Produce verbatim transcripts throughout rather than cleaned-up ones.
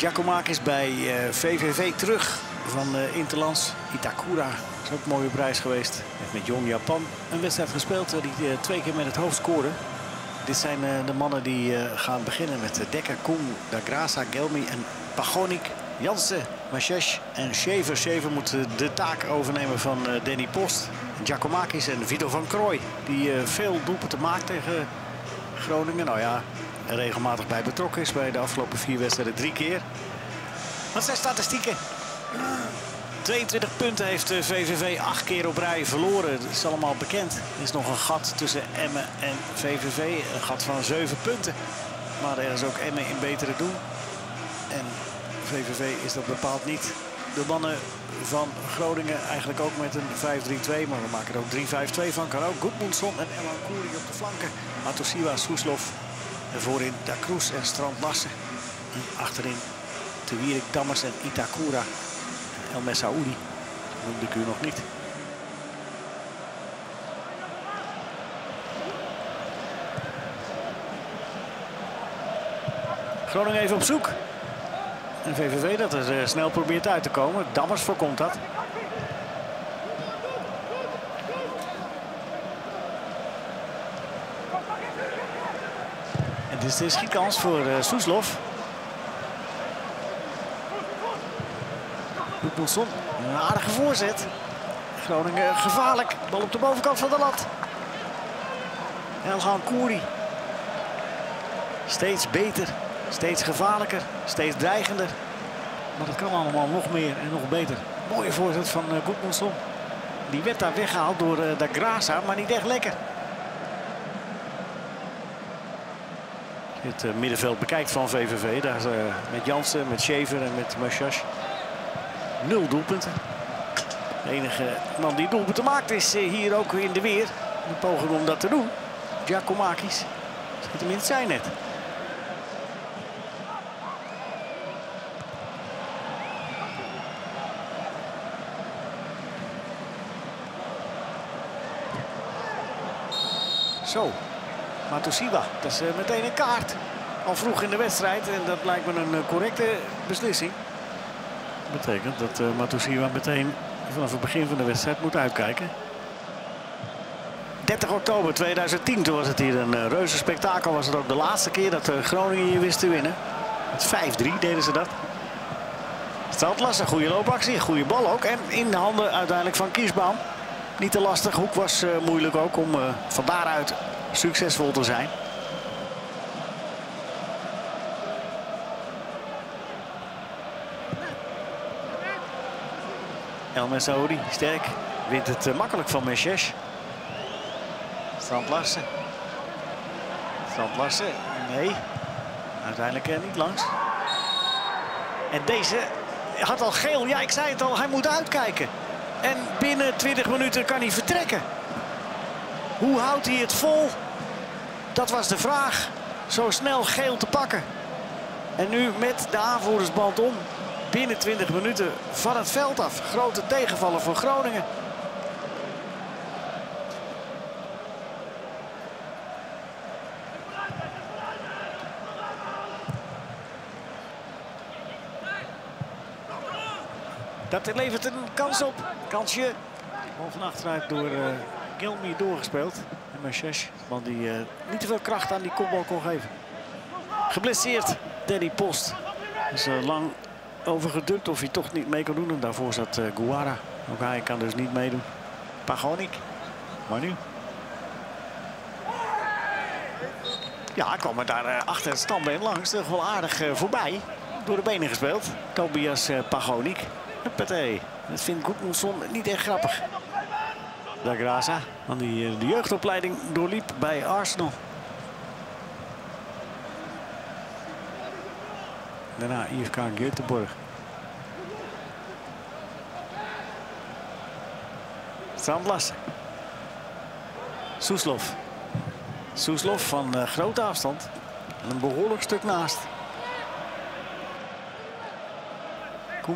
Giacomakis bij uh, V V V terug van uh, Interlands. Itakura is ook een mooie prijs geweest. Heeft met Jong Japan een wedstrijd gespeeld die uh, twee keer met het hoofd scoorde. Dit zijn uh, de mannen die uh, gaan beginnen met uh, Dekker, Koen, Da Graça, Gelmi en Pagonik. Jansen, Machesh en Schever. Schever moet uh, de taak overnemen van uh, Danny Post. Giacomakis en Vito van Krooi, die uh, veel doelpunten maakt tegen Groningen. Nou ja, er regelmatig bij betrokken is bij de afgelopen vier wedstrijden drie keer. Wat zijn statistieken? tweeëntwintig punten heeft de V V V acht keer op rij verloren. Dat is allemaal bekend. Er is nog een gat tussen Emmen en V V V. Een gat van zeven punten. Maar er is ook Emmen in betere doen. En V V V is dat bepaald niet. De mannen van Groningen eigenlijk ook met een vijf drie twee. Maar we maken er ook drie vijf twee van. Kan ook Gudmundsson en Elan Koeri op de flanken. Matosiwa, Soeslof. En voorin Da Cruz en Strand Larsen. En achterin Te Wierik, Dammers en Itakura. El Messaoudi noemde ik u nog niet. Groningen even op zoek. En V V V dat er uh, snel probeert uit te komen. Dammers voorkomt dat. En dit is de schietkans voor uh, Soeslof. Gudmundsson, een aardige voorzet. Groningen gevaarlijk. Bal op de bovenkant van de lat. Elhan Koeri. Steeds beter, steeds gevaarlijker, steeds dreigender. Maar dat kan allemaal nog meer en nog beter. Mooie voorzet van uh, Gudmundsson. Die werd daar weggehaald door uh, Da Graça, maar niet echt lekker. Het uh, middenveld bekijkt van V V V. Daar is, uh, met Jansen, met Schever en met Machesh. Nul doelpunten. De enige man die doelpunten maakt is uh, hier ook in de weer. Een poging om dat te doen. Giacomakis schiet hem in het zijnet. Zo, Matosiwa, dat is uh, meteen een kaart. Al vroeg in de wedstrijd en dat lijkt me een uh, correcte beslissing. Dat betekent dat uh, Matosiwa meteen vanaf het begin van de wedstrijd moet uitkijken. dertig oktober tweeduizend tien, toen was het hier een uh, reuze spektakel. Was het ook de laatste keer dat uh, Groningen hier wist te winnen. Met vijf drie deden ze dat. Strand Larsen, goede loopactie, goede bal ook. En in de handen uiteindelijk van Kiesbaum. Niet te lastig, hoek was uh, moeilijk ook om uh, van daaruit succesvol te zijn. El Messaoudi, sterk, wint het uh, makkelijk van Machesh. Strand Larsen. Strand Larsen, nee, uiteindelijk uh, niet langs. En deze had al geel, ja ik zei het al, hij moet uitkijken. En binnen twintig minuten kan hij vertrekken. Hoe houdt hij het vol? Dat was de vraag. Zo snel geel te pakken. En nu met de aanvoerdersband om. Binnen twintig minuten van het veld af. Grote tegenvaller voor Groningen. Dat levert een kans op. Kansje. Bal van achteruit door uh, Gelmi doorgespeeld. En Machesh, man die uh, niet te veel kracht aan die kopbal kon geven. Geblesseerd, Danny Post. Is uh, lang overgedukt of hij toch niet mee kon doen. En daarvoor zat uh, Guara. Ook hij kan dus niet meedoen. Pagonik. Maar nu. Ja, hij kwam er daar uh, achter het standbeen langs. Toch wel aardig uh, voorbij. Door de benen gespeeld. Tobias uh, Pagonik. Huppatee. Dat vindt Gudmundsson niet echt grappig. Da Graça, aan die de jeugdopleiding doorliep bij Arsenal. Daarna I F K Göteborg. Strand Larsen. Soeslof. Soeslof van uh, grote afstand. En een behoorlijk stuk naast. Koen.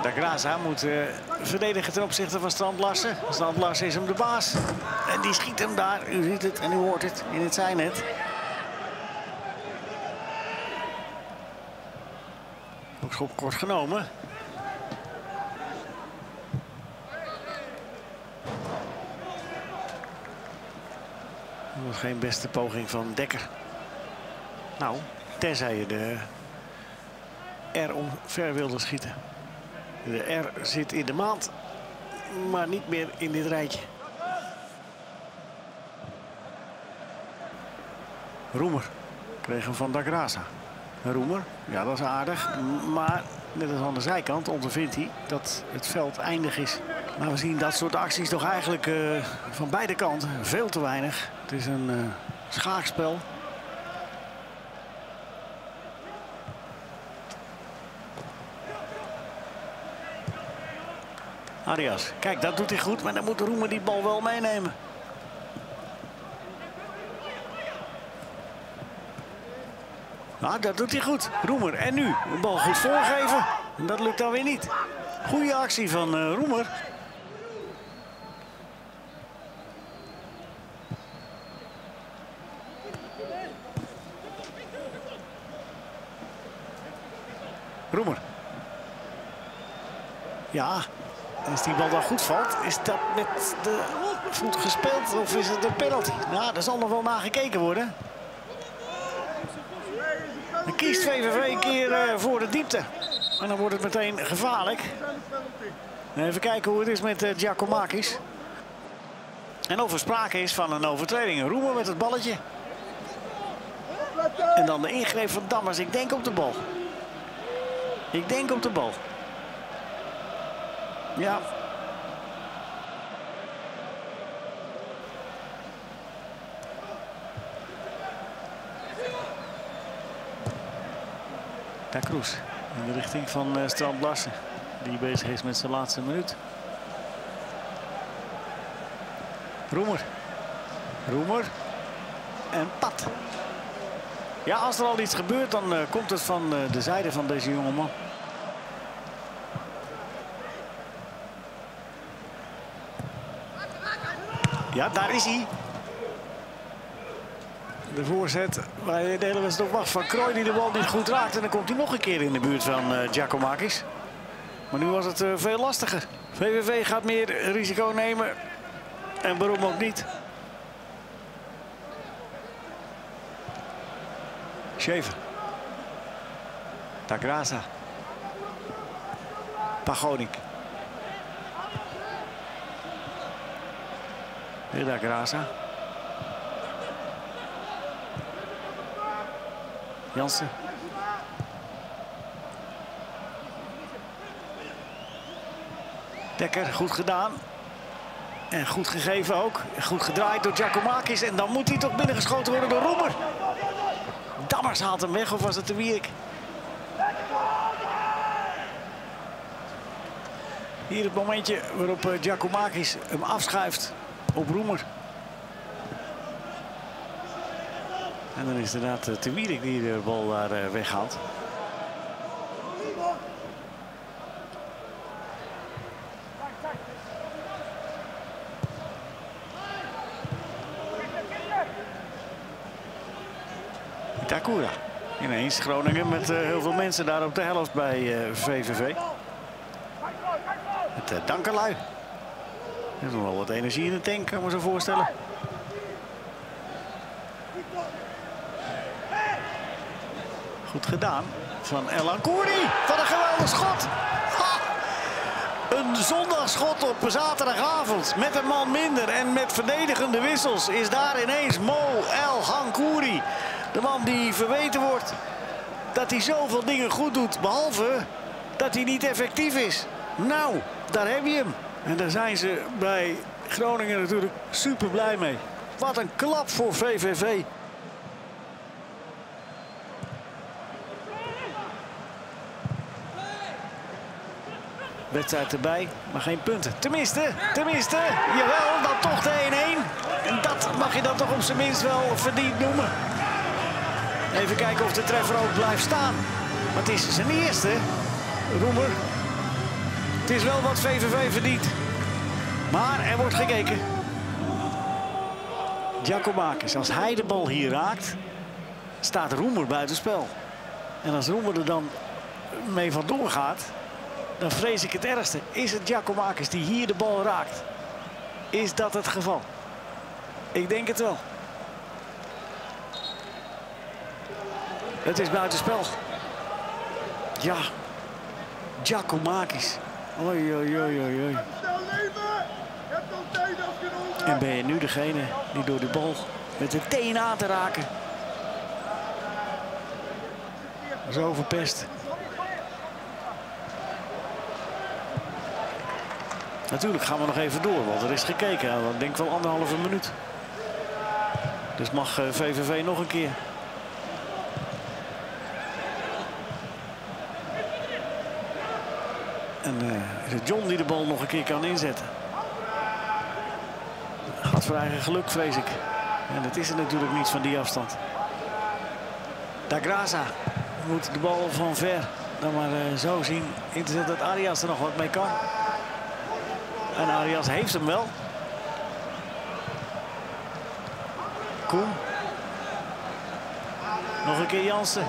Da Graça moet uh, verdedigen ten opzichte van Strand Larsen. Strand Larsen is hem de baas. En die schiet hem daar. U ziet het en u hoort het in het zijnet. Ook schop kort genomen. Dat was geen beste poging van Dekker. Nou, tenzij je de R omver wilde schieten. De R zit in de maand, maar niet meer in dit rijtje. Roemer kreeg hem van Da Graça. Roemer, ja, dat is aardig. Maar net als aan de zijkant ondervindt hij dat het veld eindig is. Maar we zien dat soort acties toch eigenlijk uh, van beide kanten veel te weinig. Het is een uh, schaakspel. Arias, kijk, dat doet hij goed, maar dan moet Roemer die bal wel meenemen. Nou, dat doet hij goed. Roemer, en nu de bal goed voorgeven. En dat lukt dan weer niet. Goeie actie van uh, Roemer. Roemer. Ja, als die bal dan goed valt, is dat met de voet gespeeld of is het een penalty? Nou, daar zal nog wel naar gekeken worden. Dan kiest V V V een keer uh, voor de diepte. En dan wordt het meteen gevaarlijk. Even kijken hoe het is met uh, Giacomakis. En of er sprake is van een overtreding. Roemer met het balletje. En dan de ingreep van Dammers. Ik denk op de bal. Ik denk op de bal. Ja. Da Cruz in de richting van uh, Strand Larsen, die bezig is met zijn laatste minuut. Roemer. Roemer. En Pat. Ja, als er al iets gebeurt, dan uh, komt het van uh, de zijde van deze jongeman. Ja, daar is hij. De voorzet waar je de hele wedstrijd op wacht van Krooi die de bal niet goed raakt. En dan komt hij nog een keer in de buurt van uh, Giacomakis. Maar nu was het uh, veel lastiger. V V V gaat meer risico nemen. En waarom ook niet? Schever. Da Graça. Pagonik. Weer Da Graça. Jansen. Dekker, goed gedaan. En goed gegeven ook. Goed gedraaid door Giacomakis. En dan moet hij toch binnengeschoten worden door Roemer. Dammers haalt hem weg, of was het de Wierik? Hier het momentje waarop uh, Giacomakis hem afschuift op Roemer. En dan is het inderdaad uh, de Wierik die de bal daar uh, weghaalt. Itakura. Ineens Groningen met uh, heel veel mensen daar op de helft bij uh, V V V. Met uh, Dankerlui. Er is nog wel wat energie in de tank, kan ik me zo voorstellen. Goed gedaan van El Ancoury. Wat een geweldig schot. Ha! Een zondagschot op zaterdagavond. Met een man minder en met verdedigende wissels is daar ineens Mo El Ancoury. De man die verweten wordt dat hij zoveel dingen goed doet. Behalve dat hij niet effectief is. Nou, daar heb je hem. En daar zijn ze bij Groningen natuurlijk super blij mee. Wat een klap voor V V V. Wedstrijd erbij, maar geen punten. Tenminste, tenminste, jawel, dan toch de één-één. En dat mag je dan toch op zijn minst wel verdiend noemen. Even kijken of de treffer ook blijft staan. Maar het is zijn eerste. Roemer. is wel wat V V V verdient. Maar er wordt gekeken. Giacomakis, als hij de bal hier raakt, staat Roemer buitenspel. En als Roemer er dan mee vandoor gaat, dan vrees ik het ergste. Is het Giacomakis die hier de bal raakt? Is dat het geval? Ik denk het wel. Het is buitenspel. Ja. Giacomakis. Oei, oei, oei, oei, oei. En ben je nu degene die door de bal met de teen aan te raken zo verpest. Natuurlijk gaan we nog even door, want er is gekeken. Ik denk wel anderhalve minuut. Dus mag V V V nog een keer. En uh, is het John die de bal nog een keer kan inzetten. Gaat voor eigen geluk, vrees ik. En dat is er natuurlijk niet van die afstand. Da Graça moet de bal van ver dan maar uh, zo zien in te zetten dat Arias er nog wat mee kan. En Arias heeft hem wel. Koen. Nog een keer Jansen.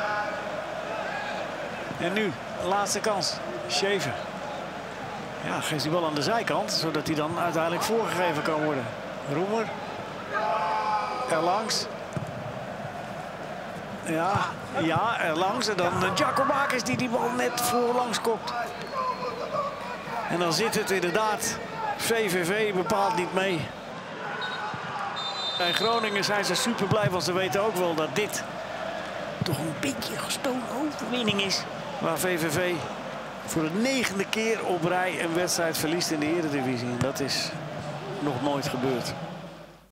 En nu, laatste kans. Shaver. Ja, geeft die bal aan de zijkant, zodat hij dan uiteindelijk voorgegeven kan worden. Roemer. Erlangs. Ja, ja, erlangs. En dan Giacomakis die die bal net voorlangs kopt. En dan zit het inderdaad. V V V bepaalt niet mee. Bij Groningen zijn ze super blij, want ze weten ook wel dat dit toch een beetje gestolen overwinning is. Waar V V V voor de negende keer op rij een wedstrijd verliest in de Eredivisie. En dat is nog nooit gebeurd.